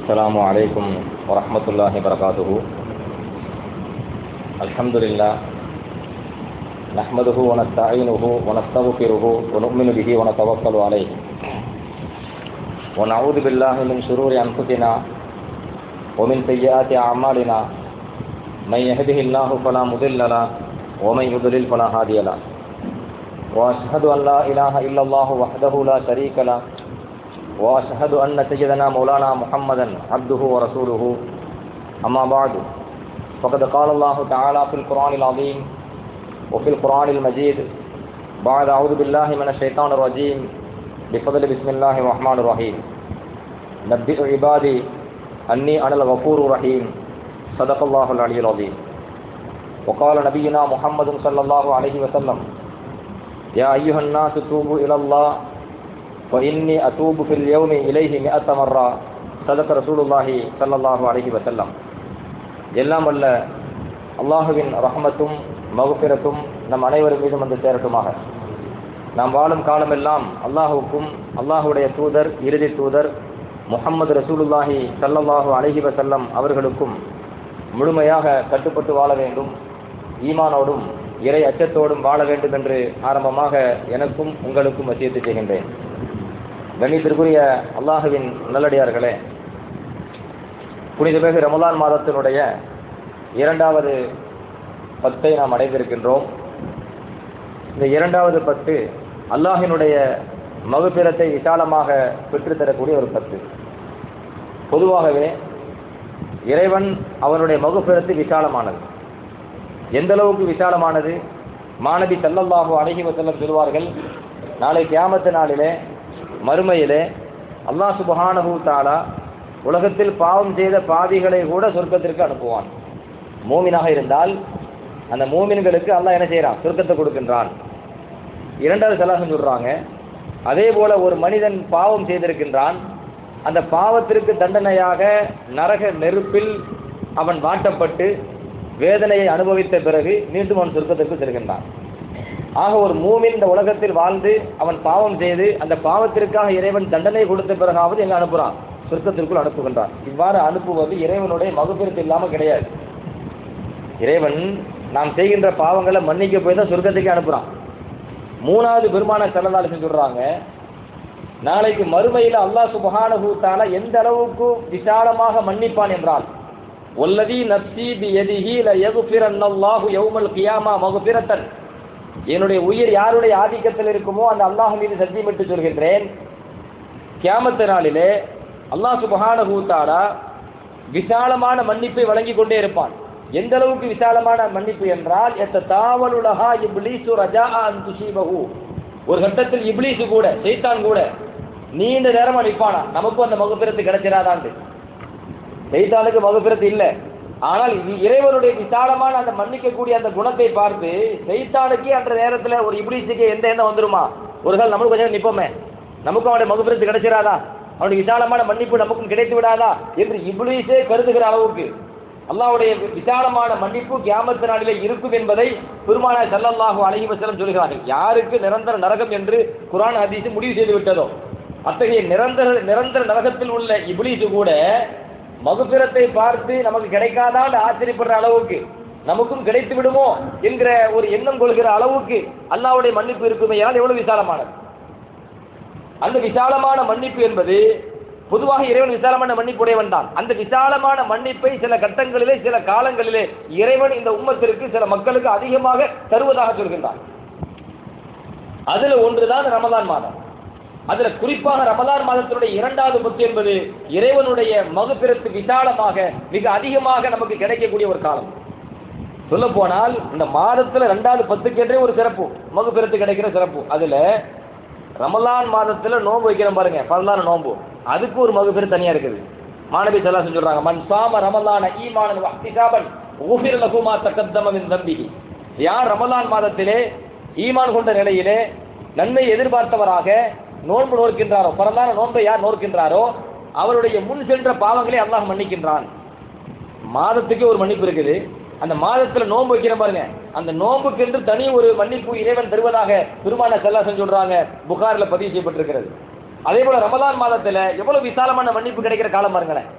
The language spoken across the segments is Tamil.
السلام عليكم ورحمة الله وبركاته. الحمد لله نحمده ونستعينه ونستغفره ونؤمن به ونتوكل عليه ونعوذ بالله من شرور أنفسنا ومن سيئات أعمالنا من يهده الله فلا مضل له ومن يضلل فلا هادي له وأشهد أن لا إله إلا الله وحده لا شريك له وأشهد أن سيدنا مولانا محمدا عبده ورسوله. أما بعد فقد قال الله تعالى في القرآن العظيم وفي القرآن المجيد بعد أعوذ بالله من الشيطان الرجيم بفضل بسم الله الرحمن الرحيم. نبئ عبادي أني أنا الغفور الرحيم. صدق الله العلي العظيم. وقال نبينا محمد صلى الله عليه وسلم يا أيها الناس توبوا إلى الله وإني أتوب في اليوم إليه 100 مرة. صدق رسول الله صلى الله عليه وسلم. எல்லாம் வல்ல அல்லாஹுவின் ரஹ்மத்தும் மக்ஃபிரத்தும் நம் அனைவரும் மீதும் வந்து சேரட்டுமாக. நாம் வாழும் காலமெல்லாம் அல்லாஹுக்கும் அல்லாஹுடைய தூதர் இறுதி தூதர் முஹம்மது ரசூலுல்லாஹி ஸல்லல்லாஹு அலைஹி வஸல்லம் அவர்களுக்கும் முழுமையாக கட்டுப்பட்டு வாழ வேண்டும், ஈமானோடும் இறை அச்சத்தோடும் வாழ வேண்டும் என்று ஆரம்பமாக எனக்கும் உங்களுக்கும் வசியத்து செய்கின்றேன். கண்ணியத்திற்குரிய அல்லாஹுவின் நல்லடியார்களே, புனிதமிகு ரமலான் மாதத்தினுடைய 2வது பத்தை நாம் அடைந்திருக்கின்றோம். இந்த 2வது பத்து அல்லாஹினுடைய மகுபிரத்தை விசாலமாக பெற்றுத்தரக்கூடிய ஒரு பத்து. பொதுவாகவே இறைவன் அவனுடைய மகுபிரத்து விசாலமானது. எந்த அளவுக்கு விசாலமானது? மாநபி ஸல்லல்லாஹு அலைஹி வஸல்லம் சொல்வார்கள், நாளை கியாமத்து நாளிலே மறுமையிலே அல்லாஹ் சுப்ஹானஹு தஆலா உலகத்தில் பாவம் செய்த பாவிகளை கூட சொர்க்கத்திற்கு அனுப்புவான். மூமினாக இருந்தால் அந்த மூமின்களுக்கு அல்லாஹ் என்ன செய்யறான்? சொர்க்கத்தை கொடுக்கின்றான். 2வது சலாஹம் சொல்றாங்க, அதே போல ஒரு மனிதன் பாவம் செய்திருக்கின்றான், அந்த பாவத்திற்கு தண்டனையாக நரக நெருப்பில் அவன் வாட்டப்பட்டு வேதனையை அனுபவித்த பிறகு மீண்டும் அவன் சொர்க்கத்திற்கு செல்கின்றான். ஆக ஒரு மூமின் இந்த உலகத்தில் வாழ்ந்து அவன் பாவம் செய்து அந்த பாவத்திற்காக இறைவன் தண்டனை கொடுத்த பிறகாவது எங்க அனுப்புறான்? சொர்க்கத்திற்குள் அனுப்புகின்றான். இவ்வாறு அனுப்புவது இறைவனுடைய மகுபிரத்து இல்லாமல் கிடையாது. இறைவன் நாம் செய்கின்ற பாவங்களை மன்னிக்க போய் தான் சொர்க்கத்துக்கு அனுப்புறான். 3வது பெருமான ஸல்லல்லாஹு அலைஹி சொல்றாங்க, நாளைக்கு மறுமையில் அல்லாஹ் சுப்ஹானஹு தஆலா எந்த அளவுக்கு விசாலமாக மன்னிப்பான் என்றால், வல்லதி நஃப்ஸி பியதிஹி ல யக்ஃபிரன்னல்லாஹு யௌமல் கியாமா மக்ஃபிரத்தன். என்னுடைய உயிர் யாருடைய ஆதிக்கத்தில் இருக்குமோ அந்த அல்லாஹ் மீது சத்தியமிட்டு சொல்கின்றேன், கியாமத்து நாளிலே அல்லாஹ் சுப்ஹானஹு தஆலா விசாலமான மன்னிப்பை வழங்கி கொண்டே இருப்பான். எந்த அளவுக்கு விசாலமான மன்னிப்பு என்றால், யத்ததாவலுலஹா இப்லீசு ரஜாஅ அன் துஸீபஹு. ஒரு கட்டத்தில் இப்லீஸ் கூட, ஷைத்தான் கூட நீண்ட நேரம் நிற்பானா, நமக்கும் அந்த மகுபிரத்து கிடைச்சிராதாண்டு. ஷைத்தானுக்கு மகுபிரத்து இல்லை, ஆனால் இறைவனுடைய விசாலமான அந்த மன்னிக்கக்கூடிய அந்த குணத்தை பார்த்து ஷைத்தானுக்கு அந்த நேரத்தில் ஒரு இப்லீஸுக்கு எந்த எண்ணம் வந்துருமா? ஒரு கால் நம்மளுக்கு கொஞ்சம் நிற்போமே, நமக்கும் அவனுடைய மகுபிரத்து கிடைச்சிராதா, அவனுடைய விசாலமான மன்னிப்பு நமக்கும் கிடைத்து விடாதா என்று இப்லீஸே கருதுகிற அளவுக்கு அல்லாஹ்வுடைய விசாலமான மன்னிப்பு கியாமத் நாளிலே இருக்கும் என்பதை பெருமானார் ஸல்லல்லாஹு அலைஹி வஸல்லம் சொல்கிறார்கள். யாருக்கு நிரந்தர நரகம் என்று குர்ஆன் ஹதீஸ் முடிவு செய்து விட்டதோ அத்தகைய நிரந்தர நரகத்தில் உள்ள இப்லீஸ் கூட மகுபிரத்தை பார்த்து நமக்கு கிடைக்காதான்னு ஆச்சரியப்படுற அளவுக்கு, நமக்கும் கிடைத்து விடுமோ என்கிற ஒரு எண்ணம் கொள்கிற அளவுக்கு அல்லாஹ்வுடைய மன்னிப்பு இருக்குமே. எவ்வளவு விசாலமானது! அந்த விசாலமான மன்னிப்பு என்பது பொதுவாக இறைவன் விசாலமான மன்னிப்புடையவன் தான். அந்த விசாலமான மன்னிப்பை சில கட்டங்களிலே சில காலங்களிலே இறைவன் இந்த உம்மத்திற்கு சில மக்களுக்கு அதிகமாக தருவதாக சொல்கின்றான். அதுல ஒன்றுதான் ரமலான் மாதம். அதுல குறிப்பாக ரமலான் மாதத்தினுடைய 2வது பத்து என்பது இறைவனுடைய மகுபிரத்து விசாலமாக மிக அதிகமாக நமக்கு கிடைக்கக்கூடிய ஒரு காலம். சொல்ல போனால் இந்த மாதத்துல 2வது பத்துக்கென்றே ஒரு சிறப்பு, மகுபிரத்து கிடைக்கிற சிறப்பு. அதுல ரமலான் மாதத்துல நோன்பு வைக்கிறோம் பாருங்க, 14 நோன்பு, அதுக்கு ஒரு மகுபிரத்து தனியா இருக்குது. மாநபி ஸல்லல்லாஹு அலைஹி சொல்றாங்க, மன் ஸாம ரமலான ஈமானன் வஹ்திசாபன் குஃபிர லஹு மா தகத்தம மின் தம்பிஹி. யார் ரமலான் மாதத்திலே ஈமான் கொண்ட நிலையிலே நன்மை எதிர்பார்த்தவராக நோன்பு நோக்கின்றாரோ, பரந்தான நோன்பை யார் நோக்கின்றாரோ அவருடைய முன் சென்ற பாவங்களை அல்லாஹ் மன்னிக்கின்றான். மாதத்துக்கு ஒரு மன்னிப்பு இருக்குது. அந்த மாதத்துல நோன்பு வைக்கிற பாருங்க, அந்த நோன்புக்கு என்று தனி ஒரு மன்னிப்பு இறைவன் தருவதாக பெருமானார் ஸல்லல்லாஹு அலைஹி சொல்றாங்க, புகாரில் பதிவு செய்யப்பட்டிருக்கிறது. அதே போல ரமலான் மாதத்துல எவ்வளவு விசாலமான மன்னிப்பு கிடைக்கிற காலம் பாருங்களேன்.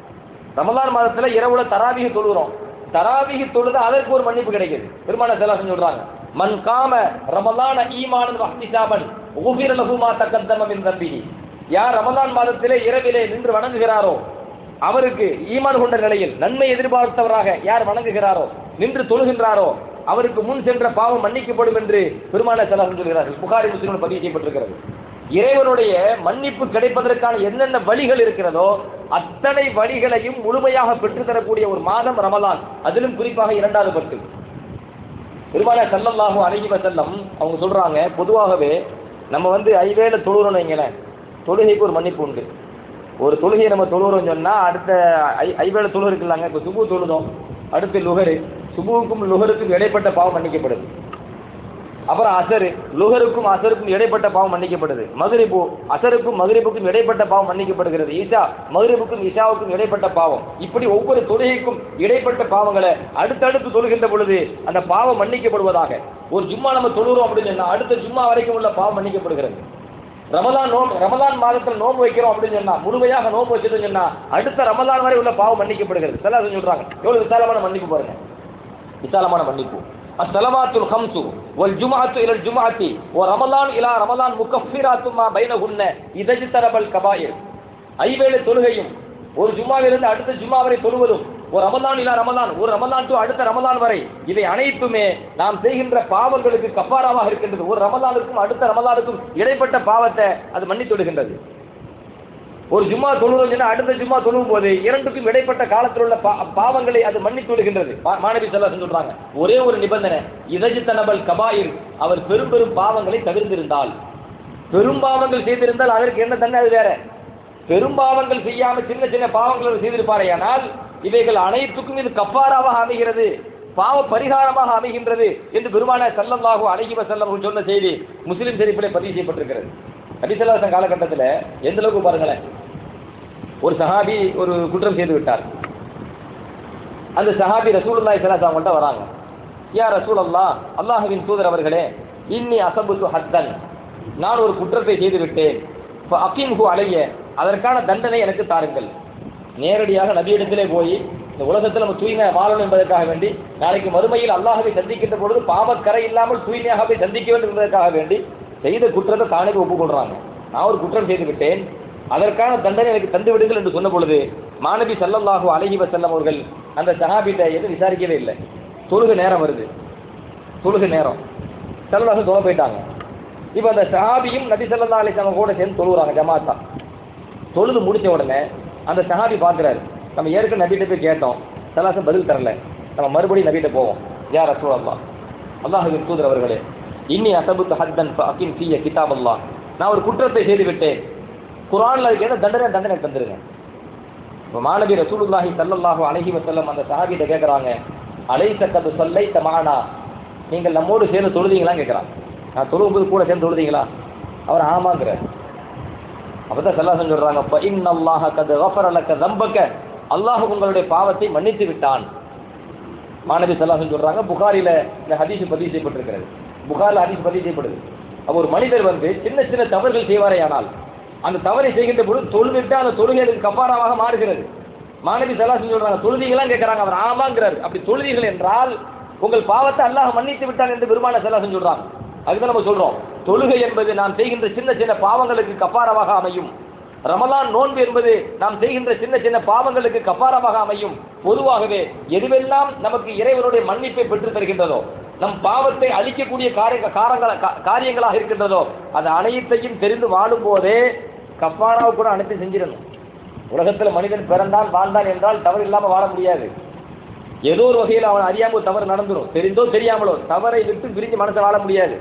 ரமலான் மாதத்துல இரவுல தராவீஹ் தொழுகிறோம். தராவீஹ் தொழுது அதற்கு ஒரு மன்னிப்பு கிடைக்குது. பெருமானார் ஸல்லல்லாஹு அலைஹி வஸல்லம் சொல்றாங்க, மன் காம ரமலான ஈமானன் வஹ்திசாபன் உஃபிர லஹு மா தகத்தம மின் தம்பிஹி. யார் ரமலான் மாதத்திலே இரவிலே நின்று வணங்குகிறாரோ, அவருக்கு ஈமான் கொண்ட நிலையில் நன்மை எதிர்பார்த்தவராக யார் வணங்குகிறாரோ, நின்று தொழுகின்றாரோ, அவருக்கு முன் சென்ற பாவம் மன்னிக்கப்படும் என்று பெருமானார் ஸல்லல்லாஹு அலைஹி வஸல்லம் சொல்கிறார்கள். புகாரி முஸ்லிமில் பதிவு செய்யப்பட்டிருக்கிறது. இறைவனுடைய மன்னிப்பு கிடைப்பதற்கான என்னென்ன வழிகள் இருக்கிறதோ அத்தனை வழிகளையும் முழுமையாக பெற்றுத்தரக்கூடிய ஒரு மாதம் ரமலான். அதிலும் குறிப்பாக 2வது பத்து. பெருமானார் ஸல்லல்லாஹு அலைஹி வஸல்லம் அவங்க சொல்றாங்க, பொதுவாகவே நம்ம ஐவேளை தொழுகிறோம்னு வைங்களேன், தொழுகைக்கு ஒரு மன்னிப்பு உண்டு. ஒரு தொழுகையை நம்ம தொழுகிறோம்னு சொன்னா அடுத்த ஐவேளை தொழுகை இருக்குல்லாங்க, இப்போ சுபு தொழுதோம், அடுத்து லுகரு, சுபுவுக்கும் லுகருக்கும் இடைப்பட்ட பாவம் மன்னிக்கப்படுது. அப்புறம் அசரு, லுகருக்கும் அசருக்கும் இடைப்பட்ட பாவம் மன்னிக்கப்படுது. மக்ரிபு, அசருக்கும் மக்ரிபுக்கும் இடைப்பட்ட பாவம் மன்னிக்கப்படுகிறது. ஈஷா, மக்ரிபுக்கும் இஷாவுக்கும் இடைப்பட்ட பாவம். இப்படி ஒவ்வொரு தொழுகைக்கும் இடைப்பட்ட பாவங்களை அடுத்தடுத்து தொழுகின்ற பொழுது அந்த பாவம் மன்னிக்கப்படுவதாக. ஒரு ஜும்மா நம்ம தொழுகிறோம் அப்படின்னு சொன்னா அடுத்த ஜும்மா வரைக்கும் உள்ள பாவம் மன்னிக்கப்படுகிறது. ரமலான் மாதத்தில் நோன்பு வைக்கிறோம் அப்படின்னு சொன்னா, முழுமையாக நோன்பு வச்சுட்டு சொன்னா அடுத்த ரமலான் வரை உள்ள பாவம் மன்னிக்கப்படுகிறது. ஸல்லல்லாஹு சொல்றாங்க, எவ்வளவு விசாலமான மன்னிப்பு பாருங்க, விசாலமான மன்னிப்பு. அஸ்ஸலவாத்துல் ஹம்ஸு வல் ஜும்அத்து இலல் ஜும்அத்தி வ ரமலான் இலா ரமலான் முகஃபிராத்தும் மா பைனஹுன்ன இதஜ்தரபல் கபாயிர். ஐவேளை தொழுகையும் ஒரு ஜும்மாவிலிருந்து அடுத்த ஜும்மா வரை தொழுவதும், ஒரு ரமலான் இலா ரமலான், ஒரு ரமலான் டு அடுத்த ரமலான் வரை, இவை அனைத்துமே நாம் செய்கின்ற பாவங்களுக்கு கஃபாராவாக இருக்கின்றது. ஒரு ரமலானுக்கும் அடுத்த ரமலானுக்கும் இடைப்பட்ட பாவத்தை அது மன்னித்து விடுகின்றது. ஒரு ஜும்மா தொழுவது அடுத்த ஜும்மா தொழுவும் போது இரண்டுக்கும் இடைப்பட்ட காலத்தில் உள்ள பாவங்களை அது மன்னித்து விடுகின்றது. மாணவி ஸல்லல்லாஹு சொல்றாங்க, ஒரே ஒரு நிபந்தனை, இதஜ்தனபல் கபாயிர், அவர் பெரும் பெரும் பாவங்களை தவிர்த்திருந்தால். பெரும் பாவங்கள் செய்திருந்தால் அதற்கு என்ன தண்டனை, அது வேற. பெரும் பாவங்கள் செய்யாம சின்ன சின்ன பாவங்கள் செய்திருப்பாரையானால் இவைகள் அனைத்துக்கும் இது கஃபாராவாக அமைகிறது, பாவ பரிகாரமாக அமைகின்றது என்று பெருமானார் ஸல்லல்லாஹு அலைஹி வஸல்லம் சொன்ன செய்தி முஸ்லிம் ஷரீஃபிலே பதிவு செய்யப்பட்டிருக்கிறது. நபி ஸல்லல்லாஹு அலைஹி காலகட்டத்தில் எந்த அளவுக்கு பாருங்களேன், ஒரு சஹாபி ஒரு குற்றம் செய்து விட்டார். அந்த சஹாபி ரசூலுல்லாஹி ஸல்லல்லாஹு அலைஹி வஸல்லம் வராங்க, யா ரசூலல்லாஹ், அல்லாஹ்வின் தூதர் அவர்களே, இன்னி அஸபுது ஹத்தன், நான் ஒரு குற்றத்தை செய்து விட்டேன், ஃபஅகிம்ஹு அலைய, அதற்கான தண்டனை எனக்கு தாருங்கள். நேரடியாக நபியிடத்திலே போய் இந்த உலகத்தில் நம்ம தூய்மை வாழணும் என்பதற்காக வேண்டி, நாளைக்கு மறுமையில் அல்லாஹ்வை சந்திக்கின்ற பொழுது பாவக்கரை இல்லாமல் தூய்மையாக போய் சந்திக்க வேண்டும் என்பதற்காக வேண்டி செய்த குற்றத்தை தானே ஒப்புக்கொள்றாங்க. நான் ஒரு குற்றம் செய்து விட்டேன், அதற்கான தண்டனை எனக்கு தந்து விடுங்கள் என்று சொன்ன பொழுது மாணவி ஸல்லல்லாஹு அலைஹி வஸல்லம் அவர்கள் அந்த சஹாபிட்ட எதுவும் விசாரிக்கவே இல்லை. தொழுகை நேரம் வருது, தொழுகை நேரம், ஸல்லல்லாஹு தொலை போயிட்டாங்க. இப்போ அந்த சஹாபியும் நபி ஸல்லல்லாஹு அலைஹி வஸல்லம் கூட சேர்ந்து தொழுகிறாங்க ஜமாத்தா. தொழுது முடிச்ச உடனே அந்த சஹாபி பார்க்குறாரு, நம்ம ஏற்கனவே நபிகிட்ட போய் கேட்டோம், ஸல்லல்லாஹு பதில் தரல, நம்ம மறுபடியும் நபிகிட்ட போவோம். யா ரசூலல்லாஹ், அல்லாஹ்வின் தூதர் அவர்களே, இன்னி அஸபுத்து ஹத்தன் ஃபஅகிம் ஃபிய கிதாபல்லாஹ், நான் ஒரு குற்றத்தை செய்து விட்டேன், குர்ஆன்ல அதுக்கு என்ன தண்டனை தந்துருங்க. இப்போ மாநபி ரசூலுல்லாஹி ஸல்லல்லாஹு அலைஹி வஸல்லம் அந்த சஹாபிட்ட கேட்குறாங்க, அலைஸ கத் ஸல்லைத மஅனா, நீங்கள் நம்மோடு சேர்ந்து தொழுதீங்களான்னு கேட்குறான். நான் தொழும்போது கூட சேர்ந்து தொழுதீங்களா? அவர் ஆமாங்கிறார். அப்போ தான் ஸல்லல்லாஹு அலைஹி சொல்கிறாங்க, ஃப இன்னல்லாஹ கத் கஃபர லக ஸம்பக, அல்லாஹ் உங்களுடைய பாவத்தை மன்னித்து விட்டான். மாநபி ஸல்லல்லாஹு அலைஹி சொல்கிறாங்க, புகாரியில் இந்த ஹதீஸ் பதிவு செய்யப்பட்டிருக்கிறது, புகாரில் ஹதீஸ் பதிவு செய்யப்படுது. அப்போ ஒரு மனிதர் சின்ன சின்ன தவறுகள் செய்வாரேயானால் அந்த தவறை செய்கின்ற பொழுது தொழுவிட்டு அந்த தொழுகைகளுக்கு கஃபாராவாக மாறுகிறது. மாநபி ஸல்லல்லாஹு அலைஹி சொல்றாங்க, தொழுதீங்களான்னு கேட்குறாங்க, அவர் ஆமாங்கிறார். அப்படி தொழுதீர்கள் என்றால் உங்கள் பாவத்தை அல்லாஹ் மன்னித்து விட்டான் என்று பெருமானார் ஸல்லல்லாஹு அலைஹி சொல்றாங்க. அதுதான் நம்ம சொல்றோம், தொழுகை என்பது நாம் செய்கின்ற சின்ன சின்ன பாவங்களுக்கு கஃபாராவாக அமையும். ரமலான் நோன்பு என்பது நாம் செய்கின்ற சின்ன சின்ன பாவங்களுக்கு கஃபாராவாக அமையும். பொதுவாகவே எதுவெல்லாம் நமக்கு இறைவனுடைய மன்னிப்பை பெற்று தருகின்றதோ, நம் பாவத்தை அழிக்கக்கூடிய காரியங்களாக இருக்கின்றதோ, அது அனைத்தையும் தெரிந்து வாழும் போதே கஃபாராவை கூட அனைத்தையும் செஞ்சிடணும். உலகத்தில் மனிதன் பிறந்தான் வாழ்ந்தான் என்றால் தவறு இல்லாமல் வாழ முடியாது. ஏதோ ஒரு வகையில் அவன் அறியாமல் தவறு நடந்துடும், தெரிந்தோ தெரியாமலோ தவறை விட்டு பிரிஞ்சு மனசை வாழ முடியாது.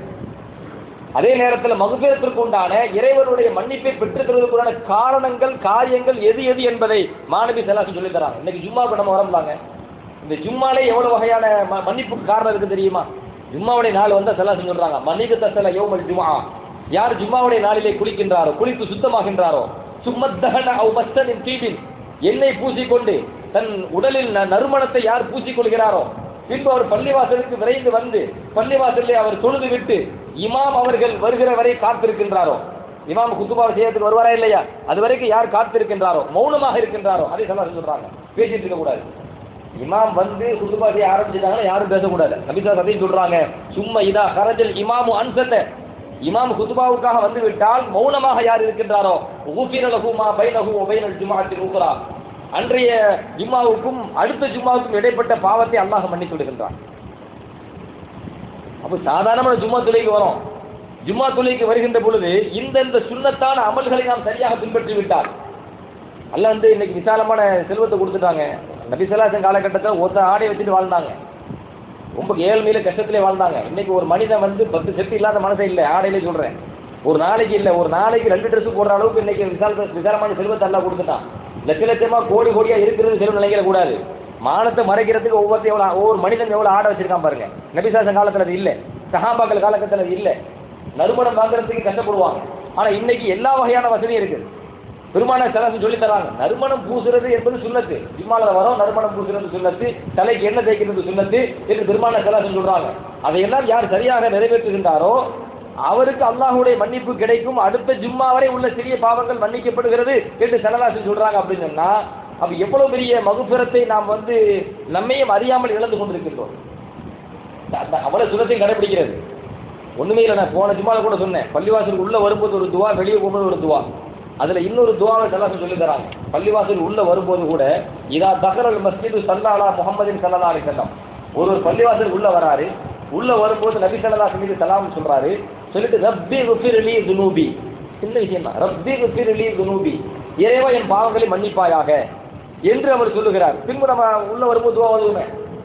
அதே நேரத்தில் மகுபிரத்திற்கு உண்டான இறைவனுடைய மன்னிப்பை பெற்றுக்கிறதுக்குண்டான காரணங்கள் காரியங்கள் எது எது என்பதை மாநபி ஸல்லல்லாஹு சொல்லி தராங்க. இன்னைக்கு ஜும்மாவுக்கு நம்ம வரலாங்க, இந்த ஜும்மாலே எவ்வளவு வகையான மன்னிப்புக்கு காரணம் இருக்கு தெரியுமா? ஜும்மாவுடைய நாள் வந்தால் ஸல்லல்லாஹு சொல்றாங்க, மன்னிக்கு தசல யௌமல் ஜும்ஆ, யார் ஜும்மாவுடைய நாளிலே குளிக்கின்றாரோ, குளித்து சுத்தமாகின்றாரோ, சும்மத்தஹன அவ் மஸ்தனின் தீபின், எண்ணெய் பூசிக்கொண்டு தன் உடலில் நறுமணத்தை யார் பூசிக்கொள்கிறாரோ, பின்பு அவர் பள்ளிவாசலுக்கு விரைந்து வந்து பள்ளிவாசலில் அவர் தொழுது விட்டு இமாம் அவர்கள் வருகிற வரை காத்திருக்கின்றாரோ, இமாம் குத்துபா செய்யறதுக்கு வருவாரா இல்லையா? அது வரைக்கும் யார் காத்திருக்கின்றாரோ, மௌனமாக இருக்கின்றாரோ, அதை சொல்றாங்க. பேசிட்டு இருக்க கூடாது. இமாம் வந்து குத்துபா செய்ய ஆரம்பிச்சிட்டாங்கன்னா யாரும் பேசக்கூடாது. நபிசா அதையும் சொல்றாங்க, சும்மா இதா கரஜல் இமாமு அன்சத்த, இமாம் குத்துபாவுக்காக வந்து விட்டால் மௌனமாக யார் இருக்கின்றாரோ, ஊஃபிரலஹுமா பைனஹு வ பைனல் ஜும்ஆத்தில் உக்ரா, அன்றைய ஜும்மாவுக்கும் அடுத்த ஜும்மாவுக்கும் இடைப்பட்ட பாவத்தை அல்லாஹ் மன்னித்து விடுகின்றான். அப்ப சாதாரணமான ஜும்மா தொழுகைக்கு வரும். ஜும்மா தொழுகைக்கு வருகின்ற பொழுது இந்த சுன்னத்தான அமல்களை நாம் சரியாக பின்பற்றி விட்டால், அல்லாஹ் வந்து இன்னைக்கு விசாலமான செல்வத்தை கொடுத்துட்டாங்க. நபி ஸல்லல்லாஹு அலைஹி வஸல்லம் காலகட்டத்தில் ஒருத்த ஆடை வச்சுட்டு வாழ்ந்தாங்க, ரொம்ப ஏழ்மையில கஷ்டத்திலே வாழ்ந்தாங்க. இன்னைக்கு ஒரு மனிதன் வந்து 10 செட்டு இல்லாத மனசே இல்லை, ஆடையிலே சொல்றேன். ஒரு நாளைக்கு இல்லை, ஒரு நாளைக்கு 2 ட்ரெஸ் போடுற அளவுக்கு இன்னைக்கு விசாலமான செல்வத்தை அல்லாஹ் கொடுத்துட்டான். லட்ச லட்சமா கோடி கோடியா இருக்கிறது செல்வம் நினைக்கிற கூடாது. மானத்தை மறைக்கிறதுக்கு ஒவ்வொரு மனிதன் எவ்வளவு ஆடை வச்சிருக்கான் பாருங்க. நபி ஸல்லல்லாஹு அலைஹி வஸல்லம் காலத்துல அது இல்லை, சஹாபாக்கள் காலகட்டத்தில் அது இல்லை. நறுமணம் வாங்குறதுக்கு கஷ்டப்படுவாங்க. ஆனா இன்னைக்கு எல்லா வகையான வசதியும் இருக்குது. பெருமானார் ஸல்லல்லாஹு சொல்லி தராங்க, நறுமணம் பூசுறது என்பது சுன்னத்து. ஜும்மால வரும், நறுமணம் பூசுறது சுன்னத்து, தலைக்கு எண்ணெய் தேய்க்கிறது சுன்னத்து என்று பெருமானார் ஸல்லல்லாஹு சொல்றாங்க. அதையெல்லாம் யார் சரியாக நிறைவேற்றுகின்றாரோ அவருக்கு அல்லாஹ்வுடைய மன்னிப்பு கிடைக்கும். அடுத்த ஜும்மா வரை உள்ள சிறிய பாவங்கள் மன்னிக்கப்படுகிறது என்று ஸல்லல்லாஹு சொல்றாங்க. அப்படின்னு சொன்னா அப்ப எவ்வளவு பெரிய மகுபிரத்தை நாம் வந்து நம்மையும் அறியாமல் இழந்து கொண்டிருக்கின்றோம். அவ்வளவு சுன்னத்தையும் கடைபிடிக்கிறது ஒண்ணுமே இல்லை. நான் போன ஜும்மால கூட சொன்னேன், பள்ளிவாசலுக்கு உள்ள வரும்போது ஒரு துவா, வெளியே போகும்போது ஒரு துவா. அதுல இன்னொரு துவாவை ஸல்லல்லாஹு சொல்லி தராங்க. பள்ளிவாசல் உள்ள வரும்போது கூட, இதா தஹரல் மஸ்ஜிது ஸல்லல்லாஹு அலா முஹம்மதின் ஸல்லல்லாஹு அலைஹி வஸல்லம், ஒரு பள்ளிவாசல் உள்ள வராரு, உள்ள வரும்போது நபி ஸல்லல்லாஹு அலைஹி வஸல்லம் சலாம் சொல்றாரு, சொல்லிட்டு ரப்பி குஃபிர்லி துனூபி, இந்த விஷயம் தான், ரப்பி குஃபிர்லி துனூபி, இறைவா என் பாவங்களை மன்னிப்பாயாக என்று அவர் சொல்லுகிறார். பின்பு நம்ம உள்ள வரும்போது துவா ஓதுவோமே,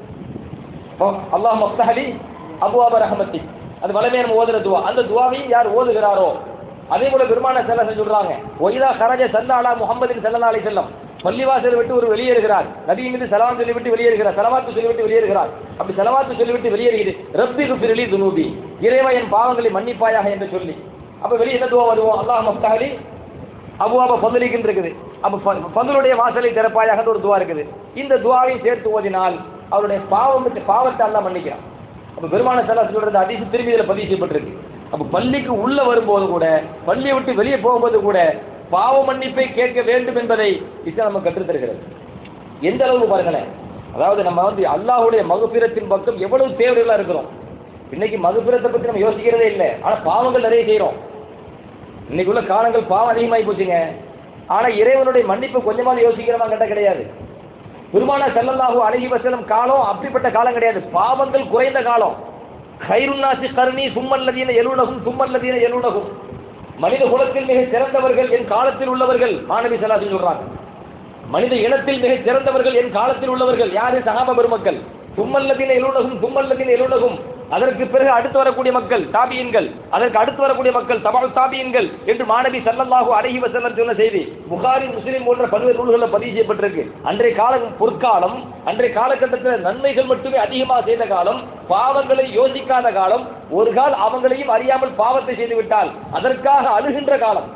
அல்லாஹ் மஃப்தஹலி அபுவாப ரஹ்மத்தி, அது வலமே நம்ம ஓதுற துவா. அந்த துவாவையும் யார் ஓதுகிறாரோ, அதே போல பெருமானார் ஸல்லல்லாஹு அலைஹி சொல்றாங்க, ஒய்தா கரஜ ஸல்லல்லாஹு அலா முஹம்மதின் ஸல்லல்லாஹு அலைஹி வஸல்லம், பள்ளிவாசல் விட்டு ஒரு வெளியேறுகிறார், நபி மீது சலாம் சொல்லிவிட்டு வெளியேறுகிறார், சலவாத்து சொல்லிவிட்டு வெளியேறுகிறார். அப்படி சலவாத்து சொல்லிவிட்டு வெளியேறுகிறது, ரப்பி குஃபிர்லி துனூபி, இறைவா என் பாவங்களை மன்னிப்பாயாக என்று சொல்லி, அப்ப வெளியே என்ன துவா வருவோம், அல்லாஹ் மஃப்தஹலி அபுவாப ஃபதுலிக்கு இருக்குது. அப்ப ஃபதுலுடைய வாசலை திறப்பாயாக ஒரு துவா இருக்குது. இந்த துவாவை சேர்த்து ஓதினால் அவருடைய பாவத்தை அல்லாஹ் மன்னிக்கிறான். அப்ப பெருமானார் ஸல்லல்லாஹு அலைஹி சொல்றது ஹதீஸ் திருமதியில பதிவு செய்யப்பட்டிருக்கு. அப்ப பள்ளிக்கு உள்ள வரும்போது கூட, பள்ளியை விட்டு வெளியே போகும்போது கூட பாவ மன்னிப்பை கேட்க வேண்டும் என்பதை இஸ்லாம் நமக்கு கற்றுத் தருகிறது. எந்த அளவுக்கு பாருங்களேன், அதாவது நம்ம வந்து அல்லாஹ்வுடைய மகுபிரத்தின் பக்கம் எவ்வளவு தேவைகளா இருக்கிறோம். இன்னைக்கு மகுபிரத்தை பத்தி நம்ம யோசிக்கிறதே இல்லை, ஆனா பாவங்கள் நிறைய செய்யறோம். இன்னைக்கு உள்ள காலங்கள் பாவம் அதிகமாகி போச்சுங்க. ஆனா இறைவனுடைய மன்னிப்பு கொஞ்சமாவது யோசிக்கிறவங்க கிட்ட கிடையாது. பெருமானார் ஸல்லல்லாஹு அலைஹி வஸல்லம் காலம் அப்படிப்பட்ட காலம் கிடையாது, பாவங்கள் குறைந்த காலம். கைருன் நாசி கர்னி சும்மல்லதீன யலூனஹும் சும்மல்லதீன யலூனஹும், மனித குலத்தில் மிக சிறந்தவர்கள் என் காலத்தில் உள்ளவர்கள். மாணவி ஸல்லல்லாஹு சொல்றாங்க, மனித இனத்தில் மிக சிறந்தவர்கள் என் காலத்தில் உள்ளவர்கள் யாரு? சஹாபா பெருமக்கள். சும்மல்லதீன யலூனஹும் சும்மல்லதீன யலூனஹும், அதற்கு பிறகு அடுத்து வரக்கூடிய மக்கள் தாபியீன்கள், அதற்கு அடுத்து வரக்கூடிய மக்கள் தபஉ தாபியீன்கள் என்று மாணவி ஸல்லல்லாஹு அலைஹி வஸல்லம் சொன்ன செய்தி புகாரி முஸ்லிம் போன்ற பல்வேறு நூல்களில் பதிவு செய்யப்பட்டிருக்கு. அன்றைய காலம் பொற்காலம், அன்றைய காலகட்டத்தில் நன்மைகள் மட்டுமே அதிகமாக செய்த காலம், பாவங்களை யோசிக்காத காலம். ஒரு கால் அவங்களையும் அறியாமல் பாவத்தை செய்து விட்டால் அதற்காக அழுகின்ற காலம்.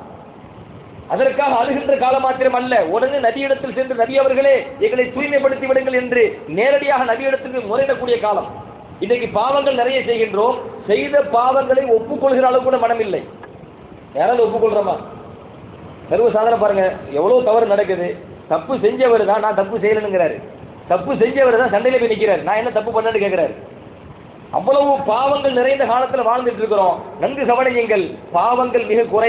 அதற்காக அழுகின்ற காலம் மாத்திரம் அல்ல, உடனே நபியிடத்தில் சென்று நபி அவர்களே எங்களை தூய்மைப்படுத்தி விடுங்கள் என்று நேரடியாக நபியிடத்திற்கு முறையிடக்கூடிய காலம். இன்னைக்கு பாவங்கள் நிறைய செய்கின்றோம், செய்த பாவங்களை ஒப்புக்கொள்கிற அளவு கூட மனம் இல்லை. யாராவது ஒப்புக்கொள்றோமா? சர்வசாதாரண பாருங்க, எவ்வளவு தவறு நடக்குது. தப்பு செஞ்சவர் தான் நான் தப்பு செய்யலங்கிறாரு, தப்பு செஞ்சவர் தான் சண்டையில போய் நிற்கிறார், நான் என்ன தப்பு பண்ணேன்னு கேட்கிறாரு. அவ்வளவு பாவங்கள் நிறைந்த காலத்தில் வாழ்ந்துட்டு இருக்கிறோம். நன்கு கவனியுங்கள், பாவங்கள்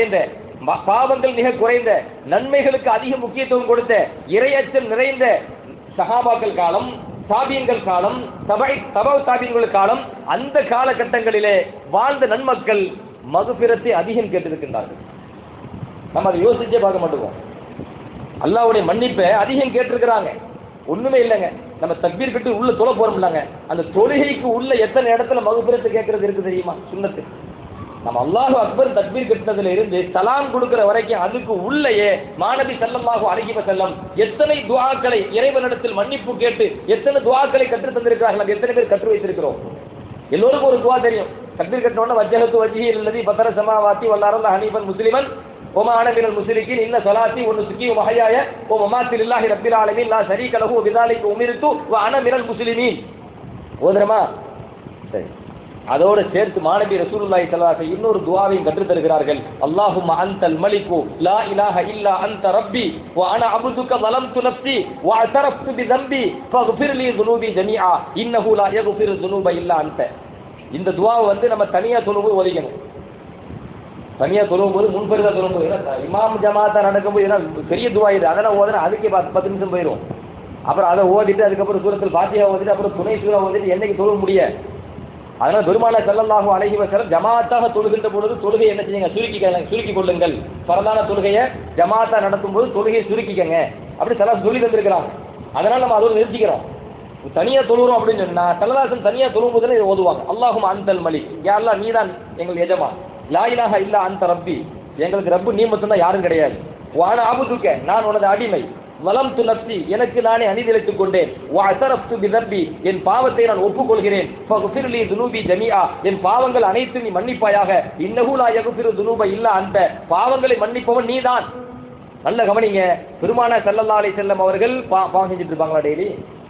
மிக குறைந்த நன்மைகளுக்கு அதிக முக்கியத்துவம் கொடுத்த இறையச்சல் நிறைந்த சஹாபாக்கள் காலம், தாபியங்கள் காலம், தபௌ தாபியங்கள் காலம், அந்த காலகட்டங்களிலே வாழ்ந்த நன்மக்கள் மகுபிரத்தை அதிகம் கேட்டிருக்கின்றார்கள். நம்ம அதை யோசிச்சே பார்க்க மாட்டோம். அல்லாஹ்வுடைய மன்னிப்பை அதிகம் கேட்டிருக்கிறாங்க. ஒண்ணுமே இல்லைங்க, நம்ம தக்பீர் கட்டி உள்ள தொலை போறோம்லாங்க, அந்த தொழுகைக்கு உள்ள எத்தனை இடத்துல மகுபிரத்தை கேட்கறது இருக்கு தெரியுமா? சுன்னத்து. நம்ம அல்லாஹு அக்பர் தக்பீர் கட்டினதுல இருந்து சலாம் கொடுக்கிற வரைக்கும் அதுக்கு உள்ளேயே மாணவி ஸல்லல்லாஹு அலைஹி வஸல்லம் எத்தனை துஆக்களை இறைவனிடத்தில் மன்னிப்பு கேட்டு எத்தனை துஆக்களை கற்று தந்திருக்கிறார்கள். எத்தனை பேர் கற்று வைத்திருக்கிறோம்? எல்லோருக்கும் ஒரு துஆ தெரியும். தக்பீர் கட்டினோட வஜ்ஜஹத்து வஜ்ஹி அல்லதி ஃபதர ஸமாவாத்தி வல் அர்த ஹனீஃபன் முஸ்லிமன் வமா அன மினல் முஸ்லிகீன் இன்ன ஸலாத்தி வ நுஸ்கி வ மஹயாய வ மமாத்தி லில்லாஹி ரப்பில் ஆலமீன் லா ஷரீக லஹு வ பிதாலிக உமிர்து வ அன மினல் முஸ்லிமீன். ஓதுறமா? சரி. அதோடு சேர்த்து மாநபி ரசூலுல்லாஹி ஸல்லல்லாஹு அலைஹி இன்னொரு துஆவையும் கற்றுத் தருகிறார்கள். அல்லாஹும்ம அன்தல் மலிகு லா இலாஹ இல்லா அன்த ரப்பி வ அன அப்துக ஸலம்து நஃப்ஸி வ அஸரஃப்து பிதம்பி ஃபக்ஃபிர் லீ ذுனூபி ஜமீஆ இன்னஹு லா யக்ஃபிரு ذுனூப இல்லா அன்த. இந்த துஆவை வந்து நம்ம தனியா தொழும்போது ஓதிக்கணும். தனியா தொழும்போது முன்பெருதா தொழும்போது இமாம் ஜமாத்தா நடக்கும்போது ஏன்னா பெரிய துஆ இது, அதெல்லாம் ஓதுனா அதுக்கே 10 நிமிஷம் போயிடும். அப்புறம் அதை ஓதிட்டு அதுக்கப்புறம் சூரத்துல் ஃபாத்திஹா ஓதிட்டு அப்புறம் துணை சூரா ஓதிட்டு என்னைக்கு தொழுக முடியாது. அதனால் பெருமானார் ஸல்லல்லாஹு அலைஹி வஸல்லம் ஜமாத்தாக தொழுகின்ற பொழுது தொழுகை என்ன செய்யுங்க, சுருக்கி கொள்ளுங்கள். பரதான தொழுகையை ஜமாத்தா நடத்தும் போது தொழுகையை சுருக்கிக்கங்க அப்படி ஸல்லல்லாஹு சொல்லி தந்திருக்கிறாங்க. அதனால் நம்ம அதோடு நிறுத்திக்கிறோம். தனியாக தொழுகிறோம் அப்படின்னு சொன்னால் ஸல்லல்லாஹு தனியாக தொழும் போதுல இதை ஓதுவாங்க. அல்லாஹும்ம அன்தல் மலிக், யா அல்லாஹ் நீதான் எங்கள் எஜமான், லா இலாஹ இல்லா அன்த ரப்பி, எங்களுக்கு ரப்பு நீ மட்டும்தான் யாரும் கிடையாது, வ அன அப்துக நான் உனது அடிமை, வலம்து நஃப்ஸி எனக்கு நானே அநீதிழைத்துக் கொண்டேன், வ அஸரஃப்து பிதம்பி என் பாவத்தை நான் ஒப்புக்கொள்கிறேன், ஃபக்ஃபிர் லீ ذுனூபி ஜமீஆ என் பாவங்கள் அனைத்தும் நீ மன்னிப்பாயாக, இன்னஹு லா யக்ஃபிரு ذுனூப இல்லா அன்த பாவங்களை மன்னிப்பவன் நீதான். நல்ல கவனிங்க, பெருமானார் ஸல்லல்லாஹு அலைஹி வஸல்லம் அவர்கள் பாவம் செஞ்சுட்டு இருப்பாங்களா டெய்லி?